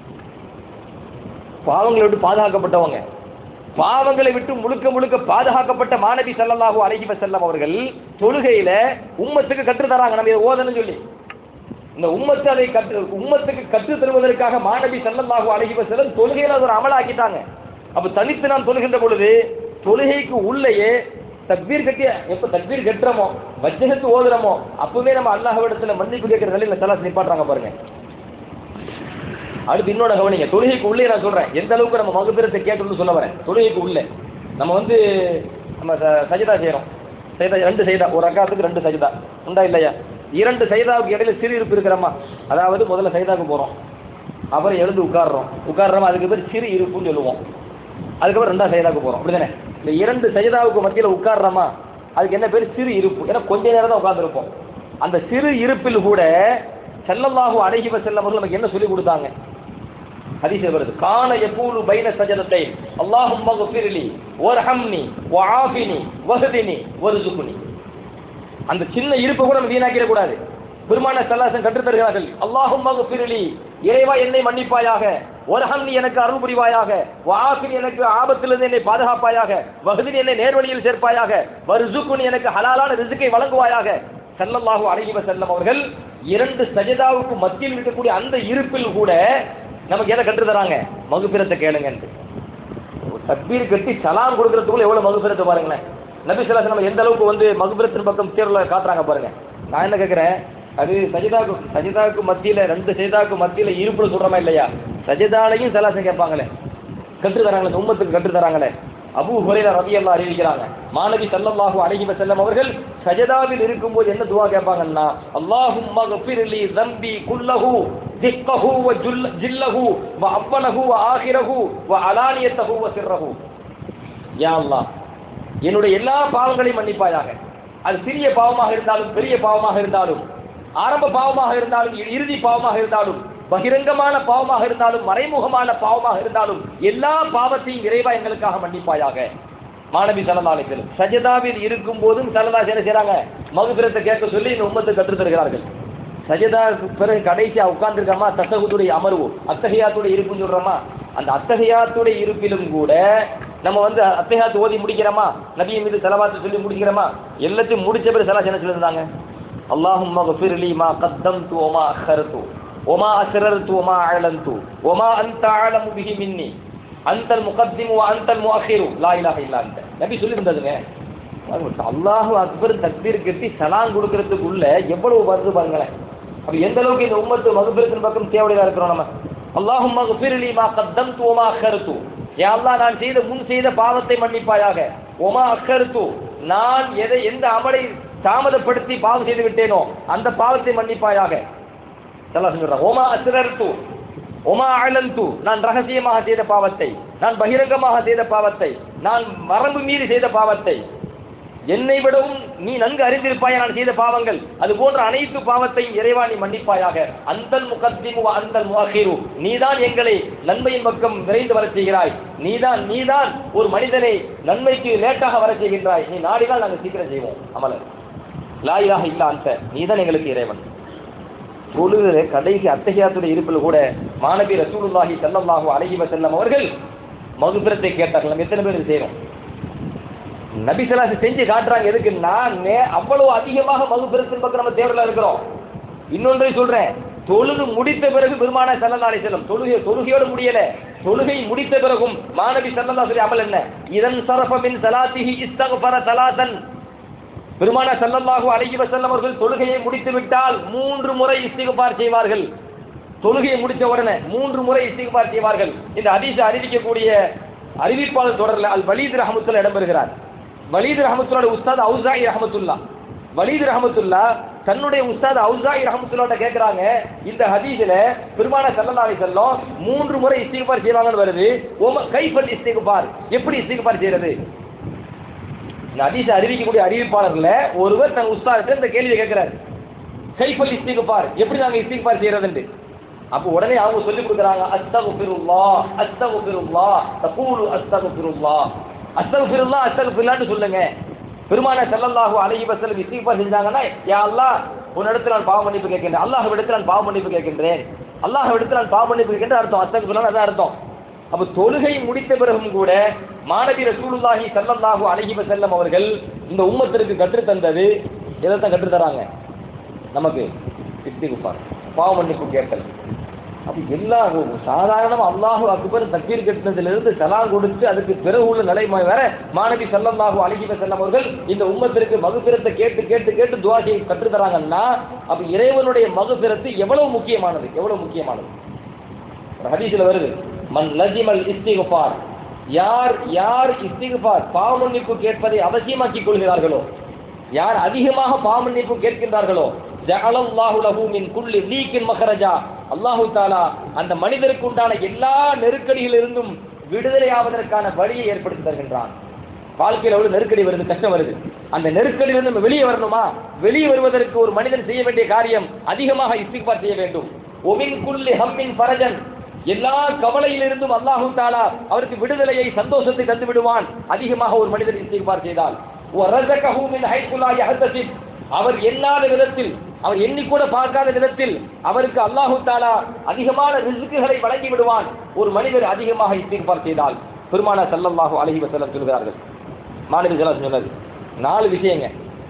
பாவங்களை விட்டு பாதுகாக்கப்பட்டவங்க, பாவங்களை விட்டு முழுக்க முழுக்க பாதுகாக்கப்பட்ட மாநபி ஸல்லல்லாஹு அலைஹி வஸல்லம் அவர்கள் தொழுகையில உம்மத்துக்கு கற்றுத் தராங்க நம்ம இதை ஓதணும்னு சொல்லி. இந்த உம்மத்துக்கு கற்றுத் தருவதற்காக மாநபி ஸல்லல்லாஹு அலைஹி வஸல்லம் தொழுகையில ஒரு அமலாக்கிட்டாங்க. அப்ப தனித்து நாம் தொழுகின்ற பொழுது தொழுகைக்கு உள்ளேயே தக்பீர் கட்டி எப்ப தக்பீர் கட்டுறோமோ வஜ்ஜகத்து ஓதுறோமோ அப்பவே நம்ம அல்லாஹ்விடத்துல மன்னிப்பு கேட்கிற நிலையில ஸலாத் நிப்பாட்டுறாங்க பாருங்க. அடுத்து இன்னொரு கவனிங்க, தொழுகைக்கு உள்ளே நான் சொல்றேன் எந்த அளவுக்கு நம்ம மகபிரத்தை கேட்கணும்னு சொல்ல வரேன். தொழுகைக்கு உள்ளே நம்ம வந்து நம்ம சஜிதா செய்யறோம், ரெண்டு சஜிதா, ஒரு ரக்காத்துக்கு 2 சஜிதா உண்டா இல்லையா? 2 சஜிதாவுக்கு இடையில சிறு இருப்பு இருக்கிறோமா? அதாவது முதல்ல சஜிதாவுக்கு போறோம், அப்புறம் எழுந்து உட்கார்றோம், அதுக்கு பேர் சிறு இருப்புன்னு சொல்லுவோம். அதுக்கப்புறம் 2ஆவது சஜிதாவுக்கு போறோம், அப்படிதானே? இந்த 2 சஜிதாவுக்கு மத்தியில் உட்கார்றோமா, அதுக்கு என்ன பேர் சிறு இருப்பு. ஏன்னா கொஞ்ச நேரம் தான் உட்கார்ந்துருப்போம். அந்த சிறு இருப்பில் கூட ஸல்லல்லாஹு அலைஹி வஸல்லம் அவர்கள் நமக்கு என்ன சொல்லி கொடுத்தாங்க? ஹதீஸ் வருது, கான யகூலு பைன சஜதத்தைன் அல்லாஹும்ம க்ஃபிர்லி வர்ஹம்னி வஆஃபினி வஹ்தினி வர்ஸுக்னி. அந்த சின்ன இருப்பை கூட நம்ம வீணாக்கிட கூடாது. பெருமானார் ஸல்லல்லாஹு அலைஹி வஸல்லம் கற்றுத் தருகிறார்கள், அல்லாஹும்ம க்ஃபிர்லி இறைவா என்னை மன்னிப்பாயாக, வர்ஹம்னி எனக்கு அருள் புரிவாயாக, வஆஃபினி எனக்கு ஆபத்திலிருந்து என்னை பாதுகாப்பாயாக, வஹ்தினி என்னை நேர்வழியில் சேர்ப்பாயாக, வர்ஸுக்னி எனக்கு ஹலாலான ரிஸ்கை வழங்குவாயாக. ஸல்லல்லாஹு அலைஹி வஸல்லம் அவர்கள் 2 சஜிதாவுக்கு மத்தியில் இருக்கக்கூடிய அந்த இருப்பில் கூட நமக்கு எதை கற்று தராங்க? மகுபிரத்தை கேளுங்க. தக்பீர் கட்டி சலாம் கொடுக்கறதுக்குள்ள எவ்வளவு மகுபிரத்தை பாருங்களேன். நபி ஸல்லல்லாஹு அலைஹி வஸல்லம் எந்த அளவுக்கு வந்து மகுபிரத்தின் பக்கம் தேர்வுல காட்டுறாங்க பாருங்க. நான் என்ன கேட்கிறேன், அது சஜிதாவுக்கு மத்தியில 2 சஜிதாவுக்கு மத்தியில இருப்புல சொல்றமா இல்லையா? சஜிதாலையும் சலாசம் கேட்பாங்களே, கற்று தராங்களே, உம்மத்துக்கு கற்று தராங்களே. அபூ ஹுரைரா ரலியல்லாஹு அறிவிக்கிறாங்க, மாநபி ஸல்லல்லாஹு அலைஹி வஸல்லம் அவர்கள் சஜதாவில் இருக்கும்போது என்ன துஆ கேட்பாங்கன்னா, அல்லாஹும்ம க்ஃபிர் லீ ذنبி குல்லஹு திக்கஹு வ ஜில்லஹு வ அவ்வலஹு வ ஆகிரஹு வ அலானியத்தஹு வ சிர்ரஹு. யா அல்லாஹ் என்னுடைய எல்லா பாவங்களையும் மன்னிப்பாயாக. அது சிறிய பாவமாக இருந்தாலும் பெரிய பாவமாக இருந்தாலும், ஆரம்ப பாவமாக இருந்தாலும் இறுதி பாவமாக இருந்தாலும், பகிரங்கமான பாவமாக இருந்தாலும் மறைமுகமான பாவமாக இருந்தாலும் எல்லா பாவத்தையும் இறைவா எங்களுக்காக மன்னிப்பாயாக. மாநபி ஸல்லல்லாஹு அலைஹி வஸல்லம் சஜதாவில் இருக்கும் போதும் ஸல்லல்லாஹு என்ன செய்றாங்க? மக்ஃபிரத்தை கேட்க சொல்லி இந்த உம்மத்தை கற்றுத் தருகிறார்கள். சஜதாவுக்கு பிறகு கடைசியா உட்கார்ந்துருக்காமா தஷஹுதுடைய அமர்வு, அத்தஹியாத்துடைய இருப்புன்னு சொல்றோமா, அந்த அத்தஹியாத்துடைய இருப்பிலும் கூட நம்ம வந்து அத்தஹியாத்து ஓதி முடிக்கிறோமா, நபியின் மீது ஸலவாத்து சொல்லி முடிக்கிறோமா, எல்லாத்தையும் முடிச்ச பிறகு ஸல்லல்லாஹு என்ன சொல்லிருந்தாங்க? அல்லாஹும்ம க்ஃபிர் லீ மா கத்தம்து வ மா அக்ஹர்து وما أسررت وما أعلنت وما أنت أعلم به مني أنت المقدم وأنت المؤخر لا إله إلا أنت. நபி சொல்லி இருந்ததுங்க. அல்லாஹு அக்பர் தக்பீர் கட்டி சலாம் கொடுக்கறதுக்குள்ள எவ்வளவு வருது பாருங்களேன். அப்ப எந்த அளவுக்கு இந்த உம்மத்து மக்ஃபிரத்தின் பக்கம் தேவையா இருக்கிறோம் நம்ம. அல்லாஹும்ம க்ஃபிர் லீ மா கத்தம்து வ மா அக்ஹர்து, யா அல்லாஹ் நான் முன் செய்த பாவத்தை மன்னிப்பாயாக. ஒமா அக்ஹர்து நான் எந்த அமலை தாமதப்படுத்தி பாவம் செய்து விட்டேனோ அந்த பாவத்தை மன்னிப்பாயாக. ஒமா அஸ்ரர்து ஒமா அலன்து நான் ரகசியமாக செய்த பாவத்தை, நான் பகிரங்கமாக செய்த பாவத்தை, நான் மரபு மீறி செய்த பாவத்தை, என்னை விடவும் நீ நன்கு அறிந்திருப்பாய் நான் செய்த பாவங்கள், அது போன்ற அனைத்து பாவத்தையும் இறைவா நீ மன்னிப்பாயாக. அந்தல் முகத்திமு அந்தல் முஅக்கிரு நீதான் எங்களை நன்மையின் பக்கம் விரைந்து வர செய்கிறாய். நீதான் ஒரு மனிதனை நன்மைக்கு லேட்டாக வர செய்கின்றாய். நீ நாடினால் நாங்கள் சீக்கிரம் செய்வோம் அமலர். லா இலாஹ இல்லா அன்த நீதான் எங்களுக்கு இறைவன். தொழுகிற கடைசி அத்தஹியாத்துடைய இருப்பில் கூட மாநபி ரசூலுல்லாஹி ஸல்லல்லாஹு அலைஹி வஸல்லம் அவர்கள் மகுபிரத்தை கேட்டார்கள். நம்ம எத்தனை பேர் செய்யறோம்? நபி ஸல்லல்லாஹு அலைஹி செஞ்சு காட்டுறாங்க. எதுக்குன்னா அவ்வளவு அதிகமாக மகுபிரத்தின் பக்கம் நம்ம தேவையில்ல இருக்கிறோம். இன்னொன்றை சொல்றேன், தொழுது முடித்த பிறகு பெருமானார் ஸல்லல்லாஹு அலைஹி வஸல்லம் தொழுகையோடு முடியல, தொழுகை முடித்த பிறகும் மாநபி ஸல்லல்லாஹு அலைஹி அமல் என்ன? இதன் சரஃப மின் ஸலாத்திஹி இஸ்தக்ஃபர ஸலாத்தன். பெருமானார் ஸல்லல்லாஹு அலைஹி வஸல்லம் அவர்கள் தொழுகையை முடித்து விட்டால் 3 முறை இஸ்திக்பார் செய்வார்கள். தொழுகையை முடித்த உடனே 3 முறை இஸ்திக்பார் செய்வார்கள். இந்த ஹதீஸை அறிவிக்கக்கூடிய அறிவிப்பாளர் தொடர்ல அல் வலீத் ரஹ்மத்துல்லாஹி இடம்பெறுகிறார். வலீத் ரஹ்மத்துல்லாஹி உஸ்தாத் அவுஸாஇ ரஹ்மத்துல்லாஹ், வலீத் ரஹ்மத்துல்லாஹ் தன்னுடைய உஸ்தாத் அவுஸாஇ ரஹ்மத்துல்லாஹ்ட்ட கேக்குறாங்க, இந்த ஹதீஸ்ல பெருமானார் ஸல்லல்லாஹு அலைஹி வஸல்லம் 3 முறை இஸ்திக்பார் செய்வாங்கன்னு வருது, கைஃபல் இஸ்திக்பார், எப்படி இஸ்திக்பார் செய்யறது? இந்த ஹதீஸை அறிவிக்கக்கூடிய அறிவிப்பாளர்ல ஒருவர் தன் உஸ்தாதிட்ட இந்த கேள்வியை கேட்கிறார், கைஃபல் இஸ்திக்பார், எப்படி நாங்க இஸ்திக்பார் செய்யறதுன்னு. அப்போ உடனே அவங்க சொல்லி கொடுக்குறாங்க, அஸ்தக்ஃபிருல்லாஹ் அஸ்தக்ஃபிருல்லாஹ் தகூலு அஸ்தக்ஃபிருல்லாஹ், அஸ்தக்ஃபிருல்லாஹ் அஸ்தக்ஃபிருல்லாஹ்னு சொல்லுங்க. பெருமானார் ஸல்லல்லாஹு அலைஹி வஸல்லம் இஸ்திக்பார் செஞ்சாங்கன்னா, யா அல்லாஹ் உன்னிடத்தில் நான் பாவ மன்னிப்பு கேட்கின்றேன், அல்லாஹ்விடத்தில் நான் பாவ மன்னிப்பு கேட்கின்றேன், அல்லாஹ்விடத்தில் நான் பாவ மன்னிப்பு கேட்கின்றேன் அர்த்தம். அஸ்தக்ஃபிருல்லாஹ் அதான் அர்த்தம். அப்ப தொழுகை முடித்த பிறகும் கூட மாநபி ரசூலுல்லாஹி ஸல்லல்லாஹு அலைஹி வஸல்லம் அவர்கள் இந்த உம்மத்திற்கு கற்றுத் தந்தது எதைத்தான் கற்றுத் தராங்க நமக்கு? இஸ்திக்பார், பாவ மன்னிப்பு கேட்டல். அப்ப எல்லா சாதாரணமா அல்லாஹு அக்பர் தக்பீர் கட்டினதிலிருந்து சலாம் கொடுத்து அதுக்கு பிறகு உள்ள நடைமுறை வேற மாநபி ஸல்லல்லாஹு அலைஹி வஸல்லம் அவர்கள் இந்த உம்மத்திற்கு மகுபிரத்தை கேட்டு கேட்டு கேட்டு துஆ செய்ய கற்றுத் தராங்கன்னா, அப்ப இறைவனுடைய மகுபிரத்து எவ்வளவு முக்கியமானது, எவ்வளவு முக்கியமானது. ஒரு ஹதீஸ்ல வருது, மன் லஜிமல் இஸ்திக்பார், யார் யார் இஸ்திக்பார் பாவ மன்னிப்பு கேட்பதை அவசியமாக்கிக் கொள்கிறார்களோ, யார் அதிகமாக பாவ மன்னிப்பு கேட்கின்றார்களோ, ஜஅலல்லாஹு லஹு மின் குல்லி லீக்கின் மக்ரஜா, அல்லாஹு தஆலா அந்த மனிதருக்கு உண்டான எல்லா நெருக்கடிகளிலிருந்தும் விடுதலை ஆவதற்கான வழியை ஏற்படுத்தி தருகின்றான். வாழ்க்கையில் எவ்வளவு நெருக்கடி வருது, கஷ்டம் வருது, அந்த நெருக்கடியிலிருந்து நம்ம வெளியே வரணுமா? வெளியே வருவதற்கு ஒரு மனிதன் செய்ய வேண்டிய காரியம் அதிகமாக இஸ்திக்பார் செய்ய வேண்டும். ஒமின் குல்லி ஹம்மின் ஃபரஜன், எல்லா கவலையிலிருந்தும் அல்லாஹு தஆலா அவருக்கு விடுதலையை சந்தோஷத்தை தந்து விடுவான் அதிகமாக ஒரு மனிதன் இஸ்திக்பார் செய்தால். வரஸகஹு மின் ஹைஸு லா யஹ்தசிப், அவர் எண்ணாத விதத்தில், அவர் எண்ணிக்கூட பார்க்காத விதத்தில் அவருக்கு அல்லாஹு தஆலா அதிகமான ரிஸ்குகளை வழங்கி விடுவான் ஒரு மனிதர் அதிகமாக இஸ்திக்பார் செய்தால். பெருமானார் ஸல்லல்லாஹு அலைஹி வஸல்லம் சொல்கிறார்கள், மாநபி ஸல்லல்லாஹு அலைஹி சொன்னது 4 விஷயங்க,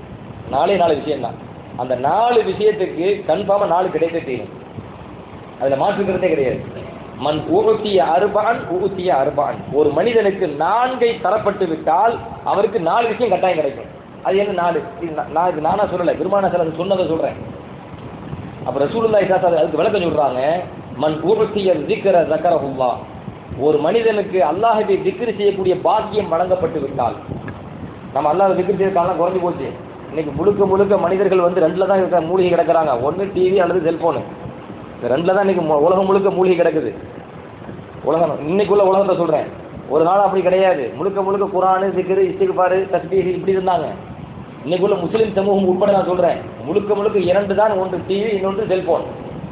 4 விஷயம் தான். அந்த 4 விஷயத்துக்கு கன்ஃபார்மா 4 கிடைத்தே தீரும், அதுல மாற்றுக்கிறதே கிடையாது. மன் ஊத்திய அர்பஅன் ஊத்திய அர்பஅன், ஒரு மனிதனுக்கு 4 தரப்பட்டு விட்டால் அவருக்கு 4 விஷயம் கட்டாயம் கிடைக்கும். அது என்ன 4? நான் நானா சொல்லல, பெருமானார் ஸல்லல்லாஹு அலைஹி சொன்னதை சொல்றேன். அப்ப ரசூலுல்லாஹி ஸல்லல்லாஹு அலைஹி அதுக்கு விளக்கம் சொல்றாங்க, மன் ஊத்திய ஸிக்ர ஸக்கரஹுல்லாஹ், ஒரு மனிதனுக்கு அல்லாஹ்வை திக்ர் செய்யக்கூடிய பாக்கியம் வழங்கப்பட்டு விட்டால், நம்ம அல்லாஹ்வை திக்ர் செய்ய காலம் குறைஞ்சு போச்சு. இன்னைக்கு முழுக்க முழுக்க மனிதர்கள் வந்து 2ல தான் இருக்க மூழ்கி கிடக்குறாங்க, ஒன்று டிவி அல்லது செல்போனு. இந்த 2ல தான் இன்னைக்கு உலகம் முழுக்க மூழ்கி கிடக்குது. உலகம் இன்னைக்குள்ள உலகத்தை சொல்றேன், ஒரு நாள் அப்படி கிடையாது. முழுக்க முழுக்க குர்ஆன், திக்ர், இஸ்திக்பார், தஸ்பீஹ் இப்படி இருந்தாங்க. இன்னைக்குள்ள முஸ்லிம் சமூகம் உட்பட நான் சொல்றேன், முழுக்க முழுக்க 2 தான், ஒன்று டிவி, இன்னொன்று செல்போன்.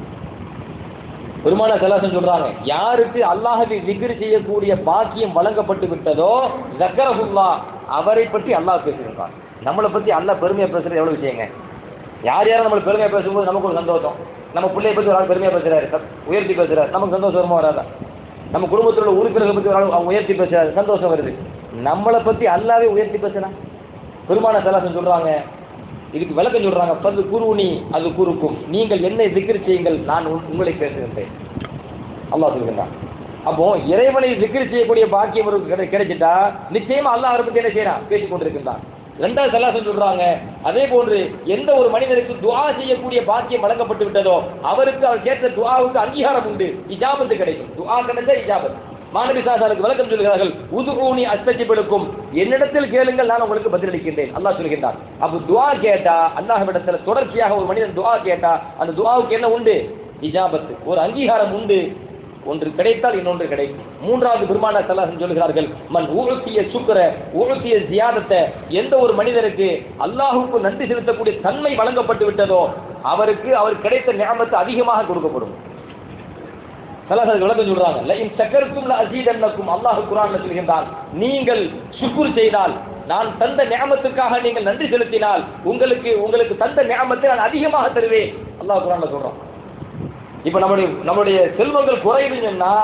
பெருமானார் ஸல்லல்லாஹு அலைஹி சொல்றாங்க, யாருக்கு அல்லாஹ்வை திக்ர் செய்யக்கூடிய பாக்கியம் வழங்கப்பட்டு விட்டதோ ஸக்கரஹுல்லாஹ், அவரை பற்றி அல்லாஹ் பேசுகிறான். நம்மளை பத்தி அல்லாஹ் பெருமையா பேசுறது எவ்வளவு விஷயங்க. யார் யாரும் நம்மளை பெருமையா பேசும்போது நமக்கு ஒரு சந்தோஷம். நம்ம பிள்ளைய பத்தி ஒரு ஆள் பெருமையா பேசுறாரு, உயர்த்தி பேசுறாரு, நமக்கு சந்தோஷம் வருமா வராதா? நம்ம குடும்பத்தில் உள்ள உறுப்பினர்களை பத்தி ஒரு ஆள் உயர்த்தி பேசுறாரு, சந்தோஷம் வருது. நம்மளை பத்தி அல்லாஹ்வே உயர்த்தி பேசுறான். பெருமானார் ஸல்லல்லாஹு அலைஹி சொல்றாங்க, இதுக்கு விளக்கம் சொல்றாங்க, பது குருனி அது குருக்கும், நீங்கள் என்னை திக்ர் செய்யுங்கள், நான் உங்களை பேசுகின்றேன் அல்லாஹ் சொல்கின்றான். அப்போ இறைவனை திக்ர் செய்யக்கூடிய பாக்கியம் கிடைச்சிட்டா நிச்சயமா அல்லாஹ் அவரை பத்தி என்ன செய்யறான், பேசிக் கொண்டிருக்கின்றான். 2வது ஸல்லல்லாஹு சொல்றாங்க, அதே போன்று எந்த ஒரு மனிதருக்கு துஆ செய்யக்கூடிய பாக்கியம் வழங்கப்பட்டு விட்டதோ அவருக்கு அவர் கேட்ட துஆவுக்கு அங்கீகாரம் உண்டு, இஜாபத்து கிடைக்கும். துஆ கிடைச்சா இஜாபத். மாநபி ஸல்லல்லாஹு அலைஹி விளக்கம் சொல்கிறார்கள், உதுஊனி அஸ்தஜிப் லக்கும், என்னிடத்தில் கேளுங்கள் நான் உங்களுக்கு பதிலளிக்கின்றேன் அல்லாஹ் சொல்கின்றான். அப்ப துஆ கேட்டா அல்லாஹ்விடத்தில் தொடர்ச்சியாக ஒரு மனிதன் துஆ கேட்டா அந்த துஆவுக்கு என்ன உண்டு, இஜாபத்து, ஒரு அங்கீகாரம் உண்டு. ஒன்று கிடைத்தால் இன்னொன்று கிடைக்கும். 3வது பெருமானார் ஸல்லல்லாஹு அலைஹி சொல்கிறார்கள், மன் ஊத்திய சுக்ர ஊத்திய ஜியாதத்த, எந்த ஒரு மனிதருக்கு அல்லாஹ்வுக்கு நன்றி செலுத்தக்கூடிய தன்மை வழங்கப்பட்டு விட்டதோ அவருக்கு அவர் கிடைத்த நிஅமத் அதிகமாக கொடுக்கப்படும். ஸல்லல்லாஹு அலைஹி விளக்கம் சொல்றாங்க, லஇன் ஷக்கர்தும் லஅஸீதன்னக்கும், அல்லாஹ் குர்ஆன்ல சொல்கின்றான், நீங்கள் ஷுக்ர் செய்தால், நான் தந்த நிஅமத்துக்காக நீங்கள் நன்றி செலுத்தினால் உங்களுக்கு தந்த நிஅமத்தை நான் அதிகமாக தருவேன் அல்லாஹ் குர்ஆன்ல சொல்றான். இப்ப நம்முடைய செல்வங்கள் குறையுதுன்னா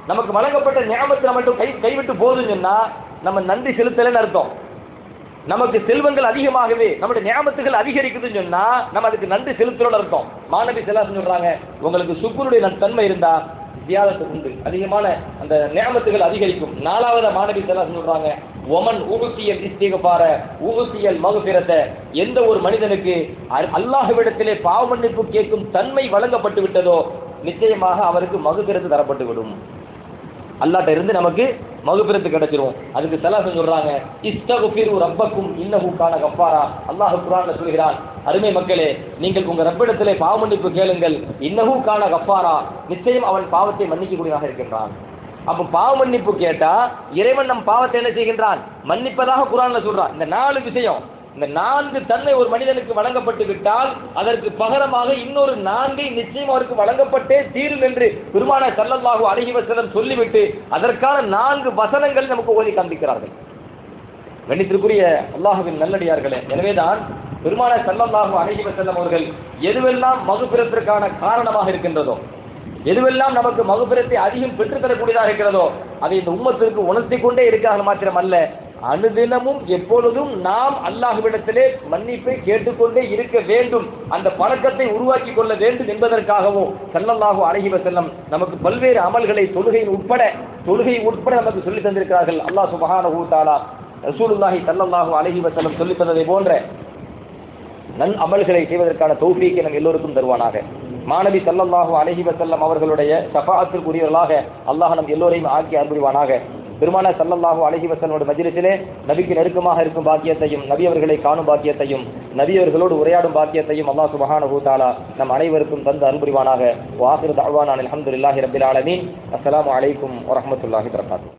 நமக்கு வழங்கப்பட்ட நியாமத்தை மட்டும் கைவிட்டு போதுன்னு சொன்னா நம்ம நன்றி செலுத்தலைன்னு அர்த்தம். நமக்கு செல்வங்கள் அதிகமாகவே நம்முடைய நியாமத்துகள் அதிகரிக்குதுன்னு சொன்னா நம்ம அதுக்கு நன்றி செலுத்துறோம்னு அர்த்தம். மாநபி ஸல்லல்லாஹு சொல்றாங்க, உங்களுக்கு சுக்குருடைய தன்மை இருந்தா தியாகத்து உண்டு, அதிகமான அந்த நியாமத்துகள் அதிகரிக்கும். நாலாவது மாநபி ஸல்லல்லாஹு சொல்றாங்க, ஒமன் ஊகுத்தியல் இஸ்திக்பார ஊகுத்தியல் மக்ஃபிரத, எந்த ஒரு மனிதனுக்கு அல்லாஹ்விடத்திலே பாவ மன்னிப்பு கேட்கும் தன்மை வழங்கப்பட்டு விட்டதோ நிச்சயமாக அவருக்கு மக்ஃபிரத் தரப்பட்டு விடும். அல்லாஹ்ட்ட இருந்து நமக்கு மக்ஃபிரத் கிடைச்சிரும். அதுக்கு ஸல்லல்லாஹு சொல்றாங்க, இஸ்தக்ஃபிரு ரப்பக்கும் இன்னஹு கான கஃபாரா. அல்லாஹ் குர்ஆன்ல சொல்கிறான், அருமை மக்களே, நீங்கள் உங்க ரப்பிடத்திலே பாவ மன்னிப்பு கேளுங்கள், இன்னஹு கான கஃபாரா, நிச்சயம் அவன் பாவத்தை மன்னிக்கக்கூடியவனாக இருக்கின்றான். அப்ப பாவ மன்னிப்பு கேட்டா இறைவன் நம் பாவத்தை என்ன செய்கின்றான்? மன்னிப்பதாக குர்ஆன்ல சொல்றான். இந்த 4 விஷயம், இந்த 4 தன்மை ஒரு மனிதனுக்கு வழங்கப்பட்டு விட்டால் அதற்கு பகரமாக இன்னொரு 4 நிச்சயம் அவருக்கு வழங்கப்பட்டே தீரும் என்று பெருமானார் ஸல்லல்லாஹு அலைஹி வஸல்லம் சொல்லிவிட்டு அதற்கான 4 வசனங்கள் நமக்கு ஓதி காண்பிக்கிறார்கள். கண்ணியத்திற்குரிய அல்லாஹ்வின் நல்லடியார்களே, எனவேதான் பெருமானார் ஸல்லல்லாஹு அலைஹி வஸல்லம் அவர்கள் எதுவெல்லாம் மக்ஃபிரத்திற்கான காரணமாக இருக்கின்றதோ, எதுவெல்லாம் நமக்கு மக்ஃபிரத்தை அதிகம் பெற்றுத்தரக்கூடியதாக இருக்கிறதோ அதை இந்த உம்மத்திற்கு உணர்த்தி கொண்டே இருக்கிறார்கள். மாத்திரமல்ல, அனுதினமும் எப்பொழுதும் நாம் அல்லாஹ்விடத்திலே மன்னிப்பை கேட்டுக்கொண்டே இருக்க வேண்டும், அந்த பழக்கத்தை உருவாக்கி கொள்ள வேண்டும் என்பதற்காகவும் ஸல்லல்லாஹு அலைஹி வஸல்லம் நமக்கு பல்வேறு அமல்களை தொழுகை உட்பட நமக்கு சொல்லி தந்திருக்கிறார்கள். அல்லாஹ் சுப்ஹானஹு வ தஆலா ரசூலுல்லாஹி ஸல்லல்லாஹு அலைஹி வஸல்லம் சொல்லி தந்ததை போன்ற நன் அமல்களை செய்வதற்கான தௌஃபீக்கை நம் எல்லோருக்கும் தருவானாக. மாநபி ஸல்லல்லாஹு அலைஹி வஸல்லம் அவர்களுடைய ஷஃபாஅத்திற்குரியவர்களாக அல்லாஹ் நம் எல்லோரையும் ஆக்கி அருள்புரிவானாக. பெருமானார் ஸல்லல்லாஹு அலைஹி வஸல்லம் மஜ்லிஸிலே நபிக்கு நெருக்கமாக இருக்கும் பாக்கியத்தையும், நபி அவர்களை காணும் பாக்கியத்தையும், நபி அவர்களோடு உரையாடும் பாக்கியத்தையும் அல்லாஹ் சுப்ஹானஹு வ தஆலா நம் அனைவருக்கும் தந்து அருள்புரிவானாக. வ ஆகிரு தஅவானா அல்ஹம்துலில்லாஹி ரப்பில் ஆலமீன். அஸ்ஸலாமு அலைக்கும் வ ரஹ்மத்துல்லாஹி வ பரகாத்துஹு.